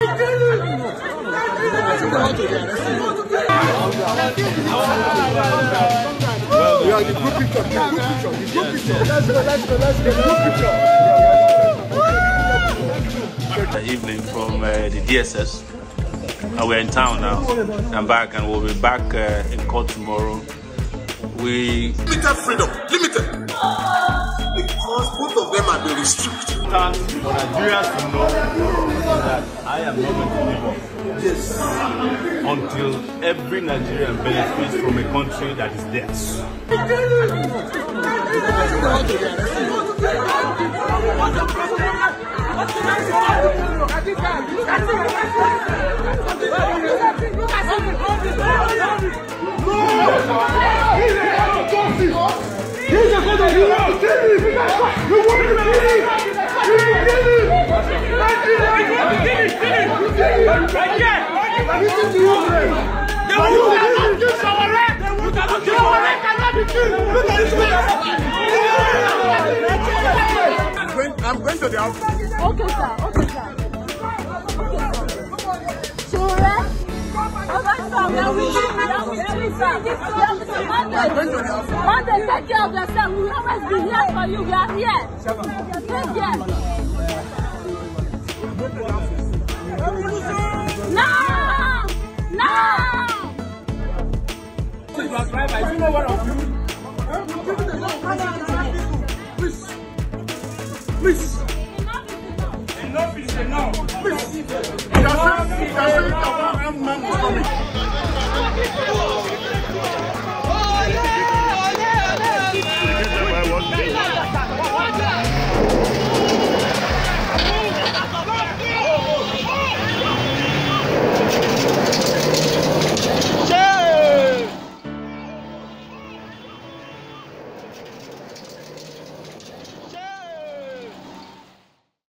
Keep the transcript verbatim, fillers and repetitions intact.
Yeah, the group picture, the group picture, the group picture. Let's go, let's go, let's go. The group picture. The evening from uh, the D S S. And we're in town now. I'm back and we'll be back uh, in court tomorrow. We... Limited freedom, limited. Because both of them are being restricted. For Nigerians to know that I am not going to give up. Yes. Until every Nigerian benefits from a country that is theirs. I'm going to the house. Okay, sir. Okay, sir. Okay, sir. Sure. Monday, take care of yourself. We will always be here for you. We are here. Take care. No! No! You know what I'm doing? Please. Enough is enough. Please.